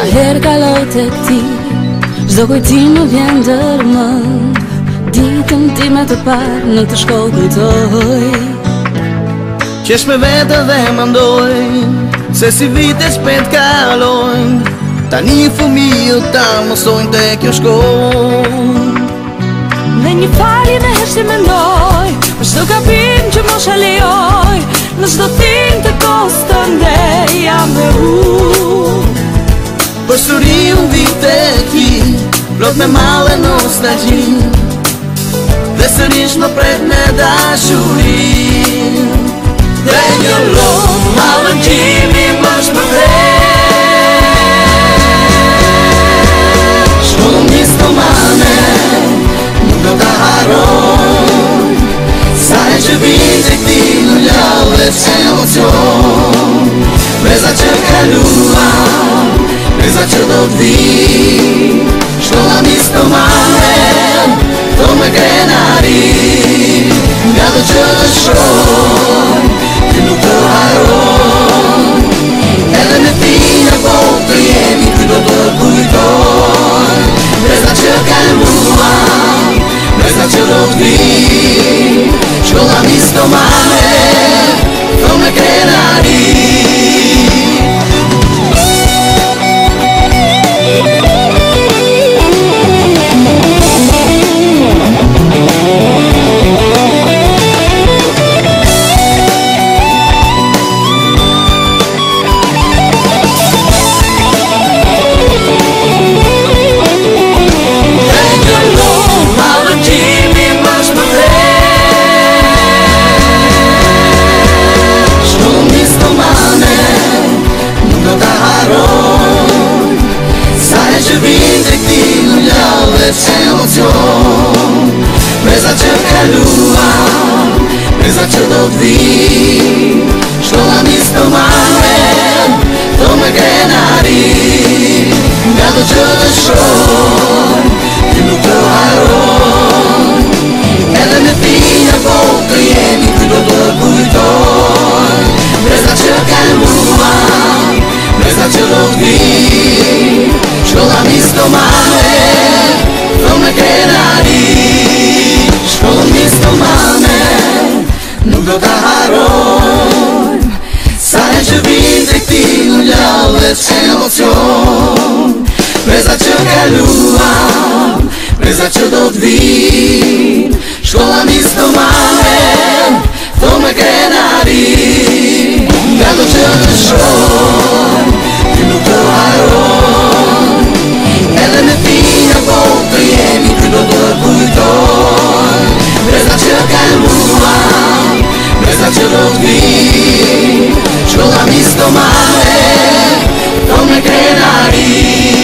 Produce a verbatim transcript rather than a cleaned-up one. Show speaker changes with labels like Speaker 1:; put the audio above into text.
Speaker 1: herë kaloj të këti, çdo kujtim më vjen ndërmend. Ditën time të parë në të shkollë kujtoj,
Speaker 2: qesh me vete dhe mendoj se si vite shpejt kalojnë. Tani fëmijët ta mësojnë te kjo shkollë.
Speaker 1: Dhe një falje me herë si mendoj për çdo gabim që mos e lejoj, në çdo tim të kohës të ndej jam me u.
Speaker 2: Përsëri unë vite ki, plot me male nostalgji, dhe sërish më pret me dashuri. Dhe një lot mallëngjimi më shpërblet, shkollën niskomane nuk do ta harroj. Sa e që vin të këti në ljallet që emocion, breza që kaluam, breza që do t'vi. Shkolla niskomane do me krenari, nga do që të shoj, ti nuk të harroj. Edhe me tina po të jemi, kuj do të kujtoj. Breza që kaluam, breza që do t'vi. Shkolla niskomane do me krenari. Emocion, breza që kaluam, breza që do t'vi. Shkolla niskomane do me krenari, nga do që të shoj, ti nuk të harroj. Edhe me tina po të jemi, kuj do të kujtoj. Breza që kaluam, breza që do t'vi. Shkolla niskomane do me krenari, shkollën niskomane nuk do ta harroj. Sa e që vin të këti në ljallet që emocion, breza që kaluam, breza që do t'vi. Shkolla niskomane do me krenari, nga do që të shoj, ti nuk të harroj. Edhe me tina po të jemi, kuj do të kujtoj. Breza që kaluam, breza që do t'vi. Shkolla niskomane do me krenari.